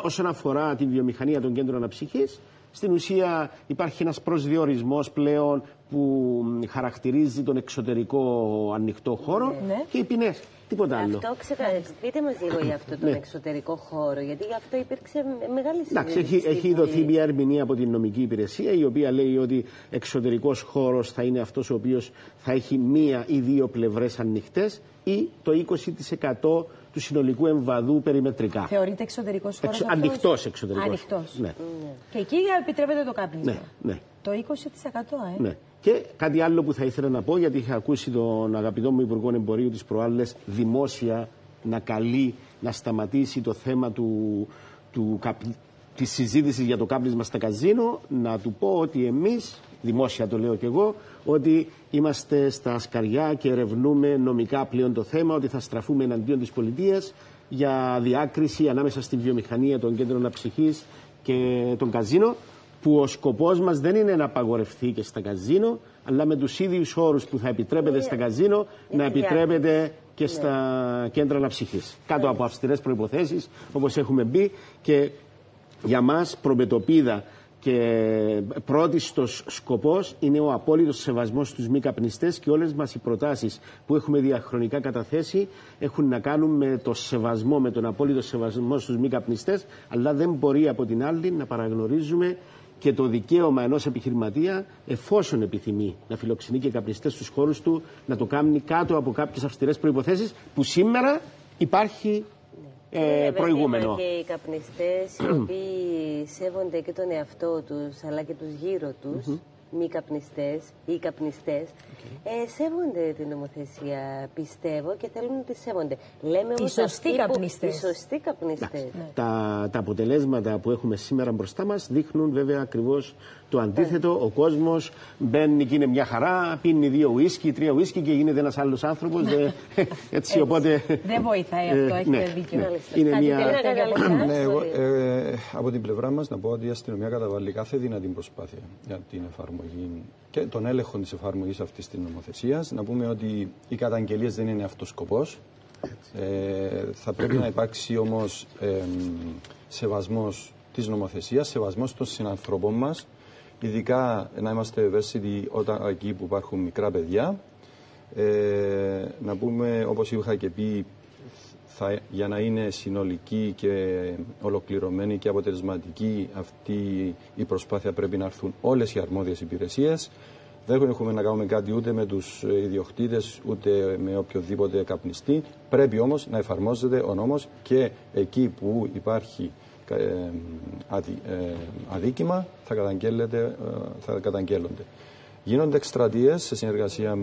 όσον αφορά τη βιομηχανία των κέντρων αναψυχής, στην ουσία υπάρχει ένας προσδιορισμός πλέον που χαρακτηρίζει τον εξωτερικό ανοιχτό χώρο και οι ποινές. Τίποτα άλλο. Πείτε μας λίγο για αυτό τον εξωτερικό χώρο, γιατί γι' αυτό υπήρξε μεγάλη συζήτηση. Εντάξει, έχει δοθεί μια ερμηνεία από την νομική υπηρεσία, η οποία λέει ότι εξωτερικός χώρος θα είναι αυτός ο οποίος θα έχει μία ή δύο πλευρές ανοιχτές ή το 20% του συνολικού εμβαδού περιμετρικά. Θεωρείται εξωτερικός χώρος ανοιχτός εξωτερικός. Ανοιχτός. Ναι. Και εκεί επιτρέπεται το κάπνισμα. Ναι. Το 20%. Ναι. Και κάτι άλλο που θα ήθελα να πω, γιατί είχα ακούσει τον αγαπητό μου Υπουργό Εμπορίου τις προάλλες δημόσια να καλεί να σταματήσει το θέμα της συζήτησης για το κάπνισμα στα καζίνο, να του πω ότι εμείς, δημόσια το λέω κι εγώ, ότι είμαστε στα σκαριά και ερευνούμε νομικά πλέον το θέμα, ότι θα στραφούμε εναντίον της πολιτείας για διάκριση ανάμεσα στη βιομηχανία των κέντρων αναψυχής και των καζίνο, που ο σκοπός μας δεν είναι να απαγορευτεί και στα καζίνο, αλλά με τους ίδιους όρους που θα επιτρέπεται στα καζίνο να επιτρέπεται και στα κέντρα αναψυχής. Κάτω από αυστηρές προϋποθέσεις, όπως έχουμε μπει, και για μας προμετωπίδα και πρώτιστος σκοπός είναι ο απόλυτος σεβασμός στους μη καπνιστές, και όλες μας οι προτάσεις που έχουμε διαχρονικά καταθέσει έχουν να κάνουν με το σεβασμό, με τον απόλυτο σεβασμό στους μη καπνιστές, αλλά δεν μπορεί από την άλλη να παραγνωρίζουμε και το δικαίωμα ενός επιχειρηματία, εφόσον επιθυμεί να φιλοξενεί και καπνιστές στους χώρους του, να το κάνει κάτω από κάποιες αυστηρές προϋποθέσεις που σήμερα υπάρχει προηγούμενο. Και οι καπνιστές οι οποίοι σέβονται και τον εαυτό τους αλλά και τους γύρω τους, μη καπνιστές ή καπνιστές, σέβονται την νομοθεσία, πιστεύω, και θέλουν να τη σέβονται. Λέμε όμως οι σωστοί καπνιστές. Τα αποτελέσματα που έχουμε σήμερα μπροστά μας δείχνουν βέβαια ακριβώς το αντίθετο. Ο κόσμος μπαίνει και είναι μια χαρά, πίνει 2 ουίσκι, 3 ουίσκι και γίνεται ένας άλλος άνθρωπος. Έτσι, οπότε... Δεν βοηθάει αυτό, έχετε δίκιο. Είναι μια... Από την πλευρά μας να πω ότι η αστυνομία καταβάλει κάθε δυνατή προσπάθεια για την εφαρμογή και τον έλεγχο της εφαρμογής αυτής της νομοθεσίας. Να πούμε ότι οι καταγγελίες δεν είναι αυτός σκοπός. Θα πρέπει να υπάρξει όμως σεβασμός της νομοθεσίας, σεβασμός των συνανθρωπών μας, ειδικά να είμαστε ευαίσθητοι εκεί που υπάρχουν μικρά παιδιά. Να πούμε, όπως είχα και πει, για να είναι συνολική και ολοκληρωμένη και αποτελεσματική αυτή η προσπάθεια πρέπει να έρθουν όλες οι αρμόδιες υπηρεσίες. Δεν έχουμε να κάνουμε κάτι ούτε με τους ιδιοκτήτες ούτε με οποιοδήποτε καπνιστή. Πρέπει όμως να εφαρμόζεται ο νόμος και εκεί που υπάρχει αδίκημα θα καταγγέλλονται. Γίνονται εκστρατείες σε συνεργασία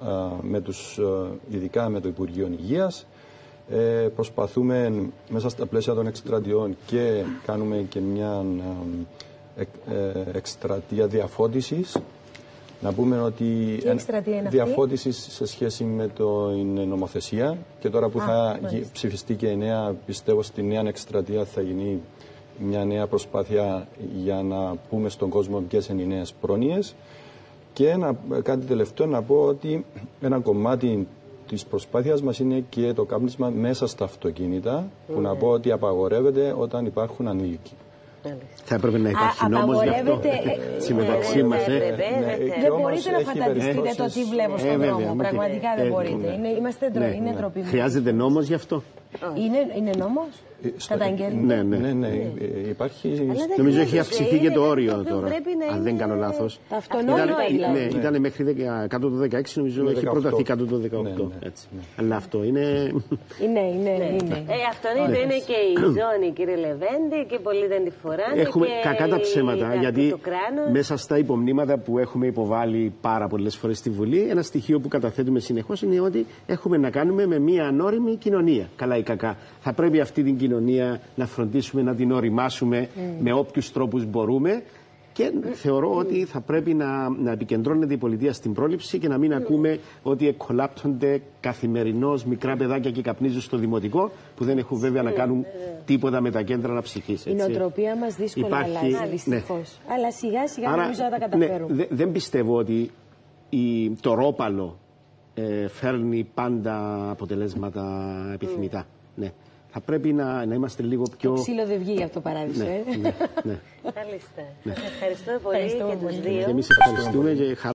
ειδικά με το Υπουργείο Υγείας. Προσπαθούμε μέσα στα πλαίσια των εκστρατιών και κάνουμε και μια εκστρατεία διαφώτισης. Να πούμε ότι διαφώτισης σε σχέση με την νομοθεσία, και τώρα που θα ψηφιστεί και η νέα, πιστεύω στη νέα εκστρατεία θα γίνει μια νέα προσπάθεια για να πούμε στον κόσμο ποιες είναι οι νέες πρόνοιες. Και κάτι τελευταίο να πω ότι ένα κομμάτι της προσπάθειας μας είναι και το κάπνισμα μέσα στα αυτοκίνητα, που να πω ότι απαγορεύεται όταν υπάρχουν ανήλικοι. Θα έπρεπε να υπάρχει νόμος γι' αυτό συμμεταξύ μας. Δεν μπορείτε να φανταστείτε το τι βλέπω στον δρόμο. Πραγματικά δεν μπορείτε. Είναι ντροπή. Χρειάζεται νόμος γι' αυτό. Είναι νόμος? Καταγγέλνει. Ναι. Υπάρχει. Νομίζω έχει αυξηθεί και το όριο τώρα, αν δεν κάνω λάθος. Αυτονόητο ήταν μέχρι κάτω το 16, νομίζω έχει προταθεί κάτω το 18. Αλλά αυτό είναι... Αυτό είναι και η ζώνη, κύριε Λεβέντη, και πολλοί δεν τη φοράνε. Έχουμε κακά τα ψέματα, γιατί μέσα στα υπομνήματα που έχουμε υποβάλει πάρα πολλές φορές στη Βουλή, ένα στοιχείο που καταθέτουμε συνεχώς είναι ότι έχουμε να κάνουμε με μια ανώριμη κοινωνία. Καλά ή κακά. Θα πρέπει αυτή την κοινωνία να φροντίσουμε να την οριμάσουμε με όποιους τρόπους μπορούμε, και θεωρώ ότι θα πρέπει να επικεντρώνεται η πολιτεία στην πρόληψη και να μην ακούμε ότι εκκολάπτονται καθημερινώς μικρά παιδάκια και καπνίζουν στο δημοτικό, που δεν έχουν βέβαια να κάνουν τίποτα με τα κέντρα αναψυχής. Η νοοτροπία μας δύσκολα αλλάζει, δυστυχώς. Αλλά σιγά σιγά νομίζω να τα καταφέρουμε. Δεν πιστεύω ότι το ρόπαλο φέρνει πάντα αποτελέσματα επιθυμητά. Ναι. θα πρέπει να είμαστε λίγο πιο... Το ξύλο δεν βγει από το παράδεισο, ναι. Μάλιστα. Σας ευχαριστώ πολύ και τους δύο. Και εμείς ευχαριστούμε και